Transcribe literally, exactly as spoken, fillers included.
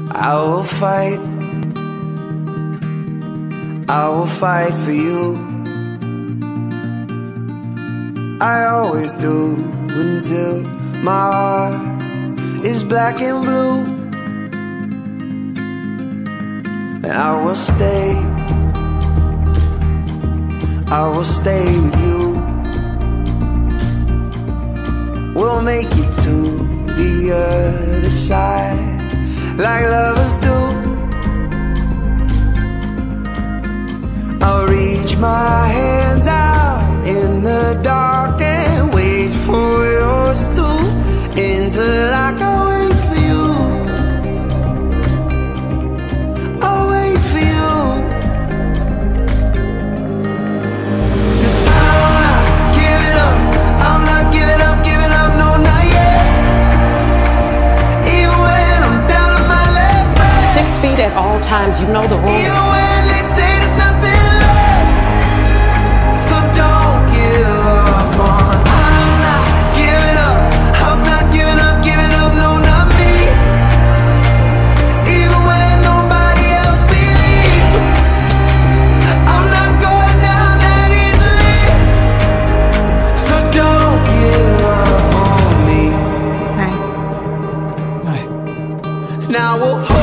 I will fight, I will fight for you. I always do until my heart is black and blue. And I will stay, I will stay with you. We'll make it to the other side like lovers do. I'll reach my hands out in the dark and wait for yours to, until I can wait for you. I'll wait for you, 'cause I'm not giving up, I'm not giving up, giving up, no, not yet. Even when I'm down on my last breath. Six feet at all times, you know the rules. Even when they say there's nothing left, so don't give up on. I'm not giving up, I'm not giving up, giving up, no, not me. Even when nobody else believes, I'm not going down that easily. So don't give up on me. Right. Now we'll